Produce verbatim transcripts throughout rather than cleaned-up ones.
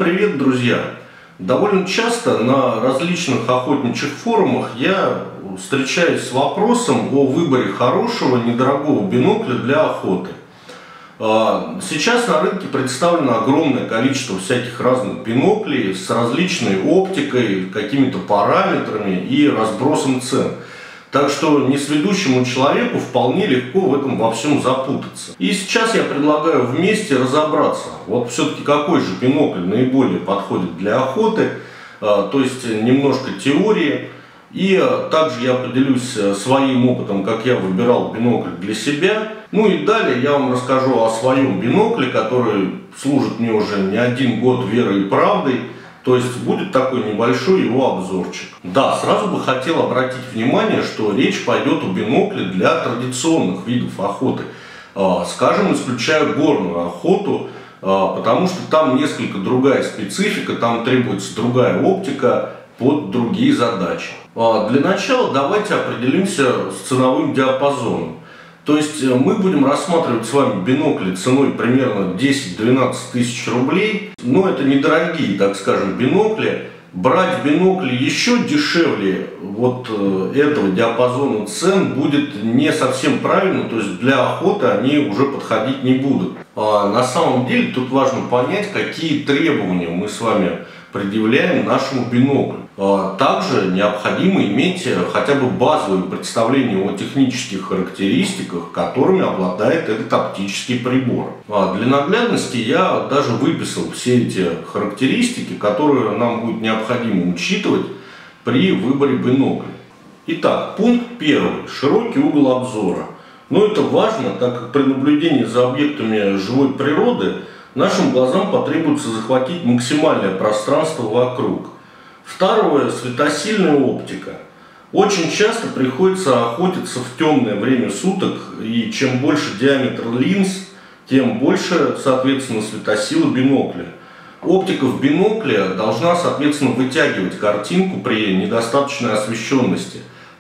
привет, друзья! Довольно часто на различных охотничьих форумах я встречаюсь с вопросом о выборе хорошего, недорогого бинокля для охоты. Сейчас на рынке представлено огромное количество всяких разных биноклей с различной оптикой, какими-то параметрами и разбросом цен. Так что несведущему человеку вполне легко в этом во всем запутаться. И сейчас я предлагаю вместе разобраться, вот все-таки какой же бинокль наиболее подходит для охоты, то есть немножко теории. И также я поделюсь своим опытом, как я выбирал бинокль для себя. Ну и далее я вам расскажу о своем бинокле, который служит мне уже не один год верой и правдой. То есть будет такой небольшой его обзорчик. Да, сразу бы хотел обратить внимание, что речь пойдет о бинокле для традиционных видов охоты. Скажем, исключая горную охоту, потому что там несколько другая специфика, там требуется другая оптика под другие задачи. Для начала давайте определимся с ценовым диапазоном. То есть мы будем рассматривать с вами бинокли ценой примерно десять-двенадцать тысяч рублей. Но это недорогие, так скажем, бинокли. Брать бинокли еще дешевле вот этого диапазона цен будет не совсем правильно. То есть для охоты они уже подходить не будут. А на самом деле тут важно понять, какие требования мы с вами предъявляем нашему биноклю. Также необходимо иметь хотя бы базовое представление о технических характеристиках, которыми обладает этот оптический прибор. Для наглядности я даже выписал все эти характеристики, которые нам будет необходимо учитывать при выборе бинокля. Итак, пункт первый. Широкий угол обзора. Но это важно, так как при наблюдении за объектами живой природы нашим глазам потребуется захватить максимальное пространство вокруг. Второе – светосильная оптика. Очень часто приходится охотиться в темное время суток, и чем больше диаметр линз, тем больше, соответственно, светосила бинокля. Оптика в бинокле должна, соответственно, вытягивать картинку при недостаточной освещенности.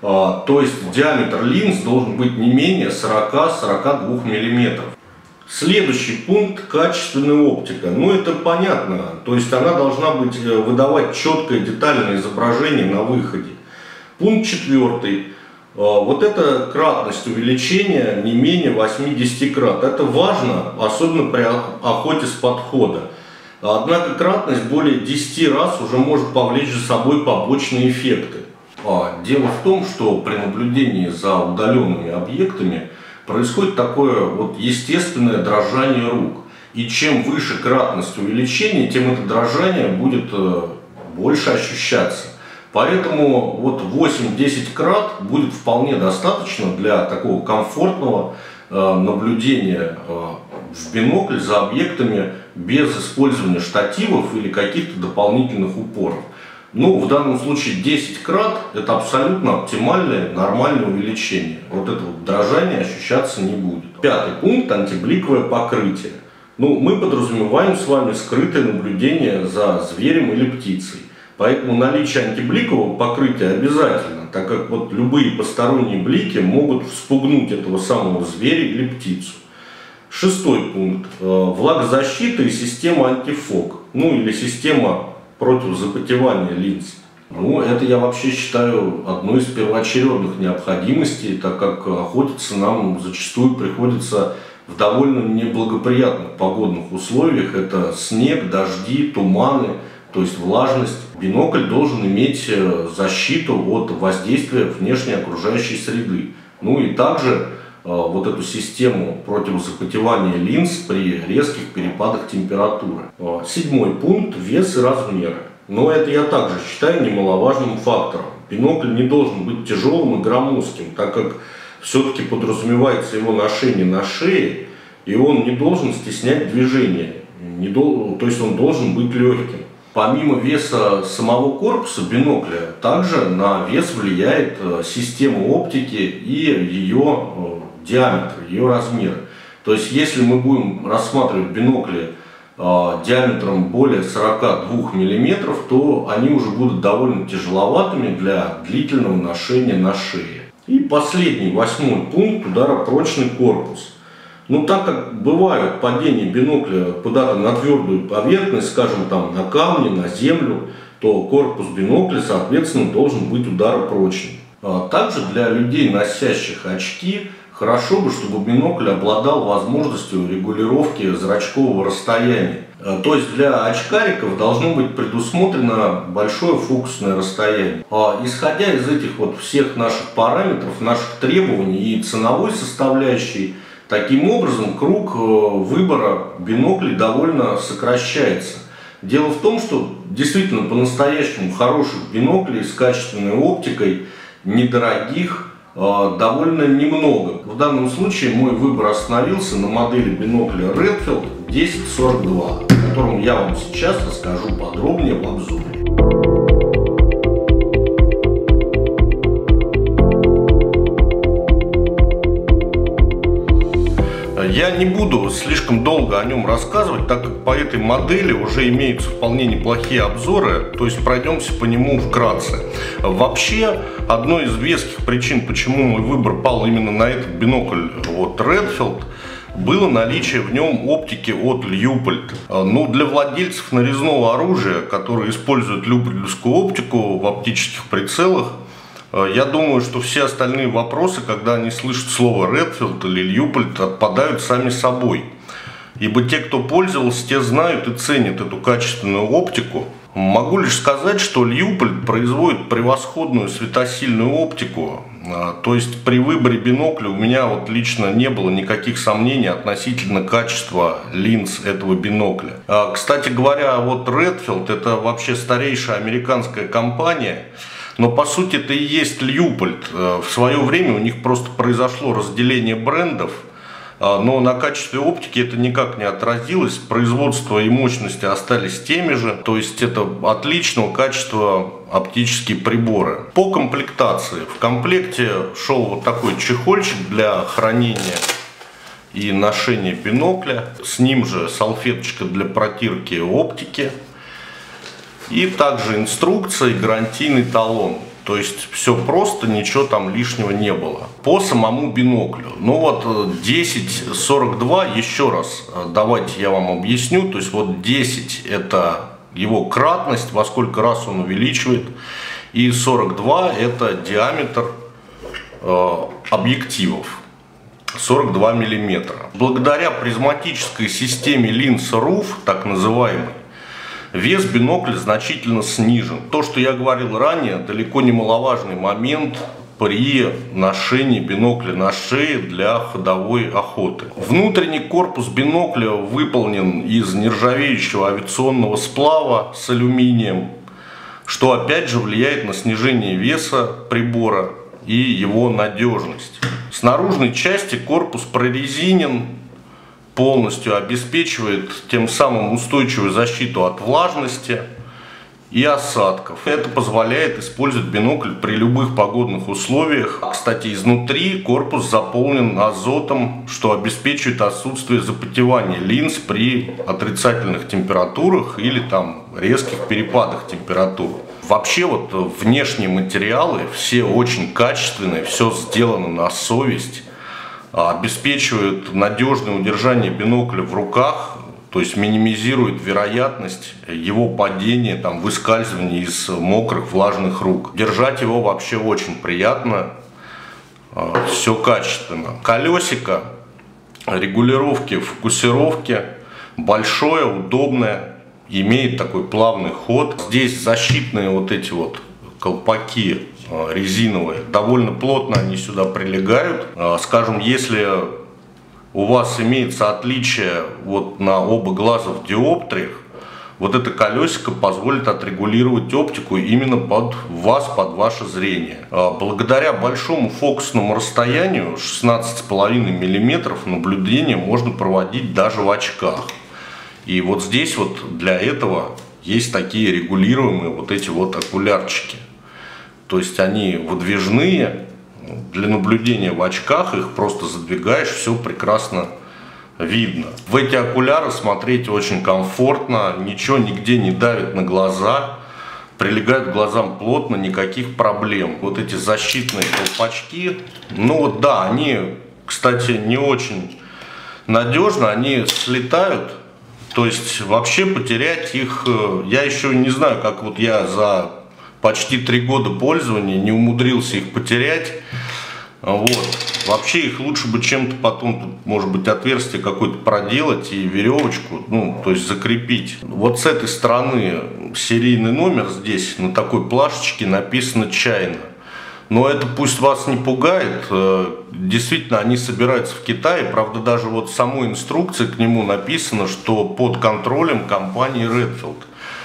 То есть диаметр линз должен быть не менее сорока-сорока двух миллиметров. Следующий пункт – качественная оптика. Ну, это понятно. То есть она должна быть, выдавать четкое детальное изображение на выходе. Пункт четвертый. Вот это кратность увеличения не менее восьмидесяти крат. Это важно, особенно при охоте с подхода. Однако кратность более десяти раз уже может повлечь за собой побочные эффекты. Дело в том, что при наблюдении за удаленными объектами происходит такое вот естественное дрожание рук. И чем выше кратность увеличения, тем это дрожание будет больше ощущаться. Поэтому вот восемь-десять крат будет вполне достаточно для такого комфортного наблюдения в бинокль за объектами без использования штативов или каких-то дополнительных упоров. Ну, в данном случае десять крат – это абсолютно оптимальное, нормальное увеличение. Вот это вот дрожание ощущаться не будет. Пятый пункт – антибликовое покрытие. Ну, мы подразумеваем с вами скрытое наблюдение за зверем или птицей. Поэтому наличие антибликового покрытия обязательно, так как вот любые посторонние блики могут вспугнуть этого самого зверя или птицу. Шестой пункт – влагозащита и система антифог. Ну, или система против запотевания линз. Ну, это я вообще считаю одной из первоочередных необходимостей, так как охотиться нам зачастую приходится в довольно неблагоприятных погодных условиях. Это снег, дожди, туманы, то есть влажность. Бинокль должен иметь защиту от воздействия внешней окружающей среды. Ну и также вот эту систему против запотевания линз при резких перепадах температуры. Седьмой пункт – вес и размеры. Но это я также считаю немаловажным фактором. Бинокль не должен быть тяжелым и громоздким, так как все-таки подразумевается его ношение на шее, и он не должен стеснять движение, не дол... то есть он должен быть легким. Помимо веса самого корпуса бинокля, также на вес влияет система оптики и ее диаметр, ее размеры. То есть если мы будем рассматривать бинокли э, диаметром более сорока двух миллиметров, то они уже будут довольно тяжеловатыми для длительного ношения на шее. И последний, восьмой пункт – ударопрочный корпус. Ну, так как бывают падения бинокля куда-то на твердую поверхность, скажем, там на камни, на землю, то корпус бинокля, соответственно, должен быть ударопрочным. А также для людей, носящих очки, хорошо бы, чтобы бинокль обладал возможностью регулировки зрачкового расстояния. То есть для очкариков должно быть предусмотрено большое фокусное расстояние. Исходя из этих вот всех наших параметров, наших требований и ценовой составляющей, таким образом круг выбора биноклей довольно сокращается. Дело в том, что действительно по-настоящему хороших биноклей с качественной оптикой, недорогих, довольно немного. В данном случае мой выбор остановился на модели бинокля Redfield десять сорок два, о котором я вам сейчас расскажу подробнее в обзоре. Я не буду слишком долго о нем рассказывать, так как по этой модели уже имеются вполне неплохие обзоры, то есть пройдемся по нему вкратце. Вообще, одной из веских причин, почему мой выбор пал именно на этот бинокль от Redfield, было наличие в нем оптики от Leupold. Ну, для владельцев нарезного оружия, которые используют Leupoldскую оптику в оптических прицелах, я думаю, что все остальные вопросы, когда они слышат слово Redfield или Leupold, отпадают сами собой. Ибо те, кто пользовался, те знают и ценят эту качественную оптику. Могу лишь сказать, что Leupold производит превосходную светосильную оптику. То есть при выборе бинокля у меня вот лично не было никаких сомнений относительно качества линз этого бинокля. Кстати говоря, вот Redfield — это вообще старейшая американская компания. Но по сути это и есть Leupold. В свое время у них просто произошло разделение брендов, но на качестве оптики это никак не отразилось. Производство и мощности остались теми же, то есть это отличного качества оптические приборы. По комплектации. В комплекте шел вот такой чехольчик для хранения и ношения бинокля. С ним же салфеточка для протирки оптики. И также инструкция и гарантийный талон. То есть все просто, ничего там лишнего не было. По самому биноклю. Ну вот десять сорок два, еще раз давайте я вам объясню. То есть вот десять это его кратность, во сколько раз он увеличивает. И сорок два это диаметр э, объективов. сорок два миллиметра. Благодаря призматической системе линз руф, так называемой, вес бинокля значительно снижен. То, что я говорил ранее, далеко не маловажный момент при ношении бинокля на шее для ходовой охоты. Внутренний корпус бинокля выполнен из нержавеющего авиационного сплава с алюминием, что опять же влияет на снижение веса прибора и его надежность. С наружной части корпус прорезинен, полностью обеспечивает тем самым устойчивую защиту от влажности и осадков. Это позволяет использовать бинокль при любых погодных условиях. Кстати, изнутри корпус заполнен азотом, что обеспечивает отсутствие запотевания линз при отрицательных температурах или там резких перепадах температур. Вообще вот внешние материалы все очень качественные, все сделано на совесть. Обеспечивают надежное удержание бинокля в руках, то есть минимизирует вероятность его падения, там, выскальзывания из мокрых влажных рук. Держать его вообще очень приятно, все качественно. Колесико регулировки фокусировки большое, удобное, имеет такой плавный ход. Здесь защитные вот эти вот колпаки резиновые, довольно плотно они сюда прилегают. Скажем, если у вас имеется отличие вот на оба глаза в диоптриях, вот это колесико позволит отрегулировать оптику именно под вас, под ваше зрение. Благодаря большому фокусному расстоянию шестнадцать с половиной миллиметров наблюдение можно проводить даже в очках. И вот здесь вот для этого есть такие регулируемые вот эти вот окулярчики. То есть они выдвижные, для наблюдения в очках их просто задвигаешь, все прекрасно видно. В эти окуляры смотреть очень комфортно, ничего нигде не давит на глаза, прилегают к глазам плотно, никаких проблем. Вот эти защитные колпачки, ну вот да, они, кстати, не очень надежно, они слетают. То есть вообще потерять их, я еще не знаю, как вот я за почти три года пользования не умудрился их потерять. Вот. Вообще их лучше бы чем-то потом, тут, может быть, отверстие какое-то проделать и веревочку, ну, то есть закрепить. Вот с этой стороны серийный номер здесь на такой плашечке написано «China». Но это пусть вас не пугает, действительно они собираются в Китае, правда даже вот в самой инструкции к нему написано, что под контролем компании Redfield.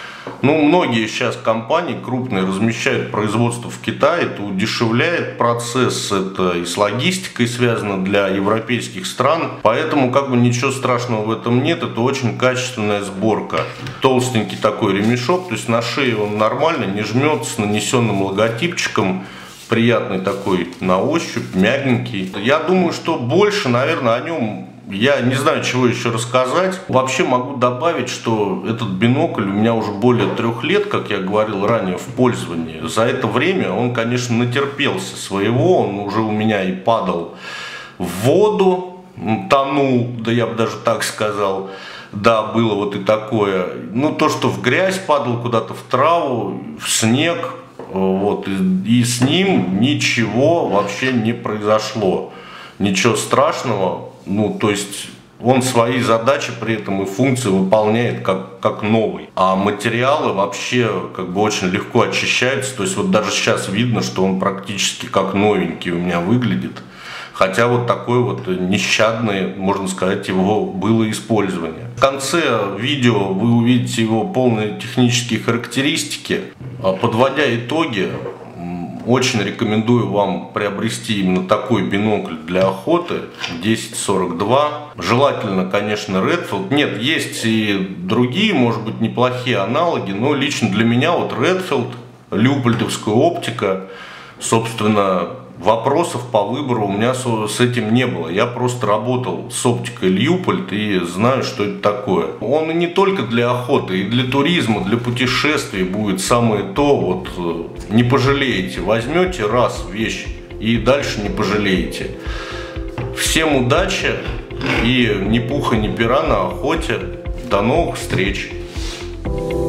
Ну, многие сейчас компании крупные размещают производство в Китае, это удешевляет процесс, это и с логистикой связано для европейских стран, поэтому как бы ничего страшного в этом нет, это очень качественная сборка. Толстенький такой ремешок, то есть на шее он нормально, не жмет, с нанесенным логотипчиком, приятный такой на ощупь, мягенький. Я думаю, что больше, наверное, о нем я не знаю, чего еще рассказать. Вообще могу добавить, что этот бинокль у меня уже более трех лет, как я говорил ранее, в пользовании. За это время он, конечно, натерпелся своего. Он уже у меня и падал в воду, тонул, да я бы даже так сказал. Да, было вот и такое. Ну, то, что в грязь падал куда-то, в траву, в снег. Вот, и, и с ним ничего вообще не произошло. Ничего страшного. Ну, то есть он свои задачи при этом и функции выполняет как, как новый. А материалы вообще как бы очень легко очищаются. То есть вот даже сейчас видно, что он практически как новенький у меня выглядит. Хотя вот такое вот нещадное, можно сказать, его было использование. В конце видео вы увидите его полные технические характеристики. Подводя итоги, очень рекомендую вам приобрести именно такой бинокль для охоты десять сорок два. Желательно, конечно, Redfield. Нет, есть и другие, может быть, неплохие аналоги, но лично для меня вот Redfield, Леопольдовская оптика, собственно, вопросов по выбору у меня с этим не было. Я просто работал с оптикой Леопольд и знаю, что это такое. Он и не только для охоты, и для туризма, для путешествий будет самое то. Вот не пожалеете. Возьмете раз вещь и дальше не пожалеете. Всем удачи и ни пуха, ни пера на охоте. До новых встреч!